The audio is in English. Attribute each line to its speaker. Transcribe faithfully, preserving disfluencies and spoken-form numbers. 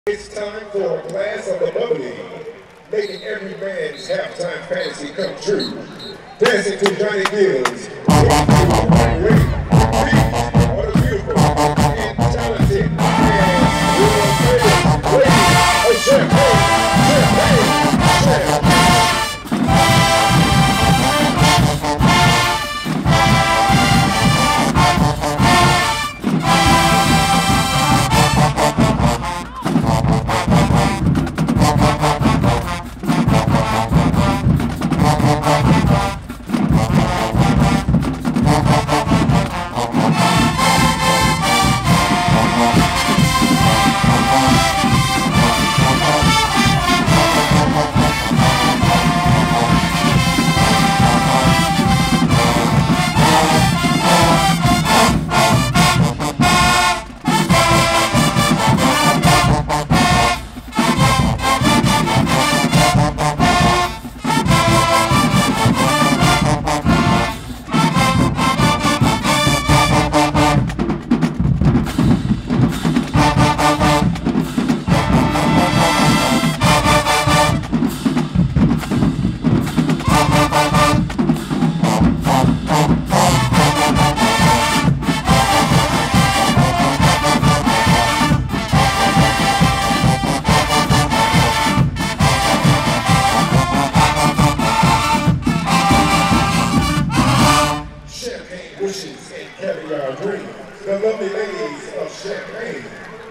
Speaker 1: It's time for a glass of the bubbly, making every man's halftime fantasy come true. Dancing to Johnny Gill's Wait, Wait, what a beautiful and talented and world famous lady of champagne, champagne, champagne. Wishes and caviar dreams. The lovely ladies of Champagne.